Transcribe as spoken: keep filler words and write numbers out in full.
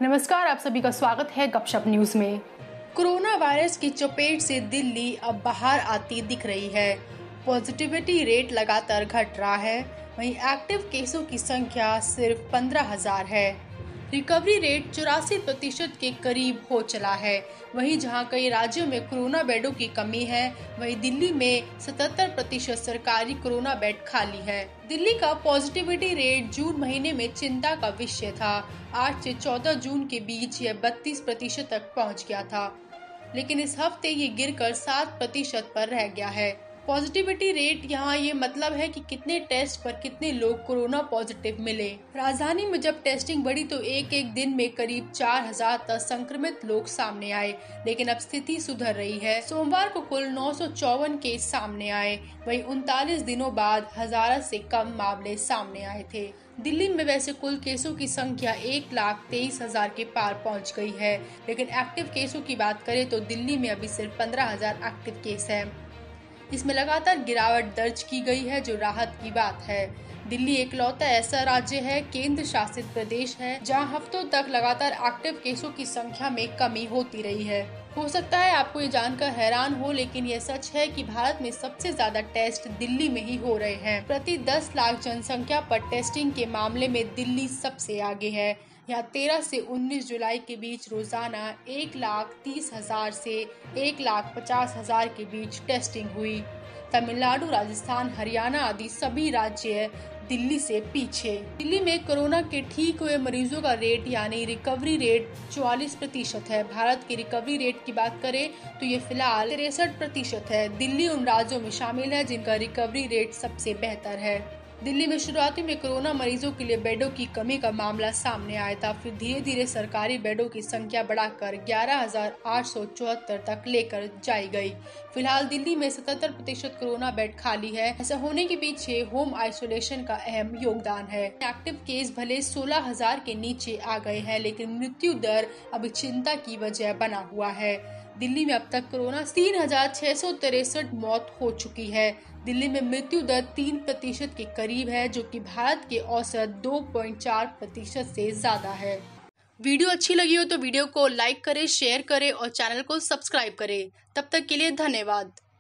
नमस्कार, आप सभी का स्वागत है गपशप न्यूज में। कोरोना वायरस की चपेट से दिल्ली अब बाहर आती दिख रही है। पॉजिटिविटी रेट लगातार घट रहा है, वहीं एक्टिव केसों की संख्या सिर्फ पंद्रह हजार है। रिकवरी रेट चौरासी प्रतिशत के करीब हो चला है। वहीं जहां कई राज्यों में कोरोना बेडों की कमी है, वहीं दिल्ली में सतहत्तर प्रतिशत सरकारी कोरोना बेड खाली है। दिल्ली का पॉजिटिविटी रेट जून महीने में चिंता का विषय था। आठ से चौदह जून के बीच यह बत्तीस प्रतिशत तक पहुंच गया था, लेकिन इस हफ्ते ये गिरकर सात प्रतिशत पर रह गया है। पॉजिटिविटी रेट यहाँ ये मतलब है कि कितने टेस्ट पर कितने लोग कोरोना पॉजिटिव मिले। राजधानी में जब टेस्टिंग बढ़ी तो एक एक दिन में करीब चार हजार तक संक्रमित लोग सामने आए, लेकिन अब स्थिति सुधर रही है। सोमवार को कुल नौ सौ चौवन केस सामने आए, वहीं उनतालीस दिनों बाद हजार से कम मामले सामने आए थे। दिल्ली में वैसे कुल केसों की संख्या एक लाख तेईस हजार के पार पहुंच गई है, लेकिन एक्टिव केसों की बात करें तो दिल्ली में अभी सिर्फ पंद्रह हजार एक्टिव केस है। इसमें लगातार गिरावट दर्ज की गई है, जो राहत की बात है। दिल्ली एकलौता ऐसा राज्य है, केंद्र शासित प्रदेश है, जहां हफ्तों तक लगातार एक्टिव केसों की संख्या में कमी होती रही है। हो सकता है आपको ये जानकर हैरान हो, लेकिन यह सच है कि भारत में सबसे ज्यादा टेस्ट दिल्ली में ही हो रहे हैं। प्रति दस लाख जनसंख्या पर टेस्टिंग के मामले में दिल्ली सबसे आगे है। यहाँ तेरह से उन्नीस जुलाई के बीच रोजाना एक लाख तीस हजार से एक लाख पचास हजार के बीच टेस्टिंग हुई। तमिलनाडु, राजस्थान, हरियाणा आदि सभी राज्य दिल्ली से पीछे। दिल्ली में कोरोना के ठीक हुए मरीजों का रेट यानी रिकवरी रेट चौवालीस प्रतिशत है। भारत की रिकवरी रेट की बात करें तो ये फिलहाल तिरसठ प्रतिशत है। दिल्ली उन राज्यों में शामिल है जिनका रिकवरी रेट सबसे बेहतर है। दिल्ली में शुरुआती में कोरोना मरीजों के लिए बेडों की कमी का मामला सामने आया था, फिर धीरे धीरे सरकारी बेडों की संख्या बढ़ाकर ग्यारह हजार आठ सौ चौहत्तर तक लेकर जाई गई। फिलहाल दिल्ली में सतहत्तर प्रतिशत कोरोना बेड खाली है। ऐसा होने के पीछे होम आइसोलेशन का अहम योगदान है। एक्टिव केस भले सोलह हजार के नीचे आ गए हैं, लेकिन मृत्यु दर अभी चिंता की वजह बना हुआ है। दिल्ली में अब तक कोरोना तीन हजार छह सौ तिरसठ मौत हो चुकी है। दिल्ली में मृत्यु दर तीन प्रतिशत के करीब है, जो कि भारत के औसत दो पॉइंट चार प्रतिशत से ज्यादा है। वीडियो अच्छी लगी हो तो वीडियो को लाइक करें, शेयर करें और चैनल को सब्सक्राइब करें। तब तक के लिए धन्यवाद।